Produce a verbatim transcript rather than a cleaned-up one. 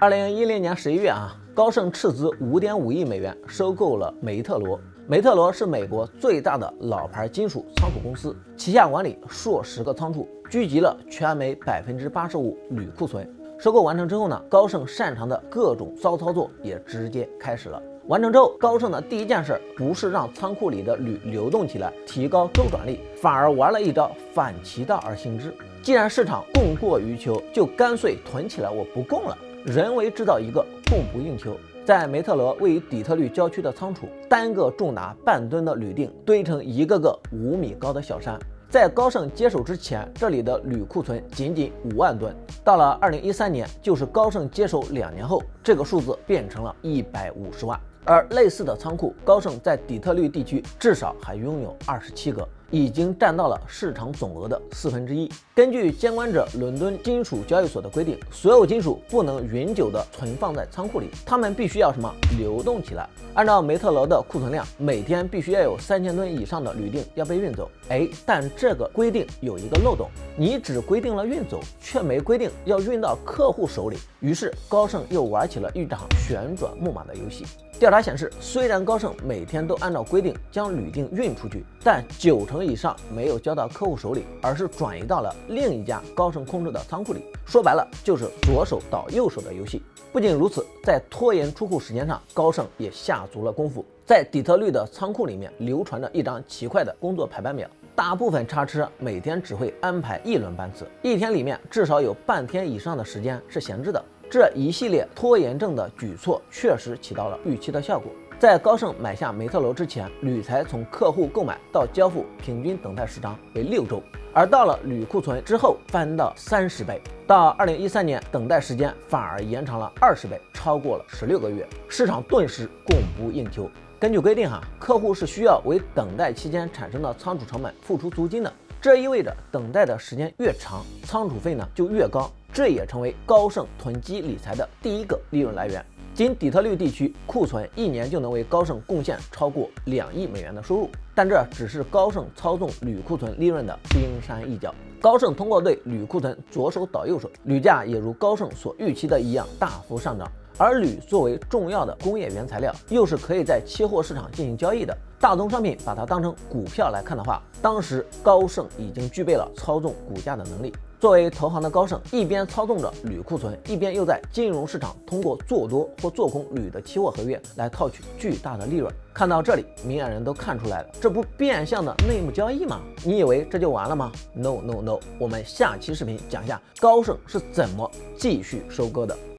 二零一零年十一月啊，高盛斥资五点五亿美元收购了梅特罗。梅特罗是美国最大的老牌金属仓储公司，旗下管理数十个仓储，聚集了全美百分之八十五铝库存。收购完成之后呢，高盛擅长的各种骚操作也直接开始了。完成之后，高盛的第一件事不是让仓库里的铝流动起来，提高周转率，反而玩了一招反其道而行之。既然市场供过于求，就干脆囤起来，我不供了，人为制造一个供不应求。在梅特罗位于底特律郊区的仓储，单个重达半吨的铝锭堆成一个个五米高的小山。在高盛接手之前，这里的铝库存仅仅五万吨。到了二零一三年，就是高盛接手两年后，这个数字变成了一百五十万。而类似的仓库，高盛在底特律地区至少还拥有二十七个，已经占到了市场总额的四分之一。根据监管者伦敦金属交易所的规定，所有金属不能永久的存放在仓库里，它们必须要什么流动起来。按照梅特罗的库存量，每天必须要有三千吨以上的铝锭要被运走。哎，但这个规定有一个漏洞，你只规定了运走，却没规定要运到客户手里。于是高盛又玩起了一场旋转木马的游戏。调查显示，虽然高盛每天都按照规定将铝锭运出去，但九成以上没有交到客户手里，而是转移到了另一家高盛控制的仓库里。说白了，就是左手倒右手的游戏。不仅如此，在拖延出库时间上，高盛也下足了功夫。在底特律的仓库里面流传着一张奇怪的工作排班表，大部分叉车每天只会安排一轮班次，一天里面至少有半天以上的时间是闲置的。这一系列拖延症的举措确实起到了预期的效果。在高盛买下梅特罗之前，铝材从客户购买到交付平均等待时长为六周，而到了铝库存之后翻到三十倍，到二零一三年等待时间反而延长了二十倍，超过了十六个月，市场顿时供不应求。根据规定哈，客户是需要为等待期间产生的仓储成本付出租金的，这意味着等待的时间越长，仓储费呢就越高，这也成为高盛囤积理财的第一个利润来源。仅底特律地区库存一年就能为高盛贡献超过两亿美元的收入，但这只是高盛操纵铝库存利润的冰山一角。高盛通过对铝库存左手倒右手，铝价也如高盛所预期的一样大幅上涨。而铝作为重要的工业原材料，又是可以在期货市场进行交易的。大宗商品把它当成股票来看的话，当时高盛已经具备了操纵股价的能力。作为投行的高盛，一边操纵着铝库存，一边又在金融市场通过做多或做空铝的期货合约来套取巨大的利润。看到这里，明眼人都看出来了，这不变相的内幕交易吗？你以为这就完了吗 ？No No No， 我们下期视频讲一下高盛是怎么继续收割的。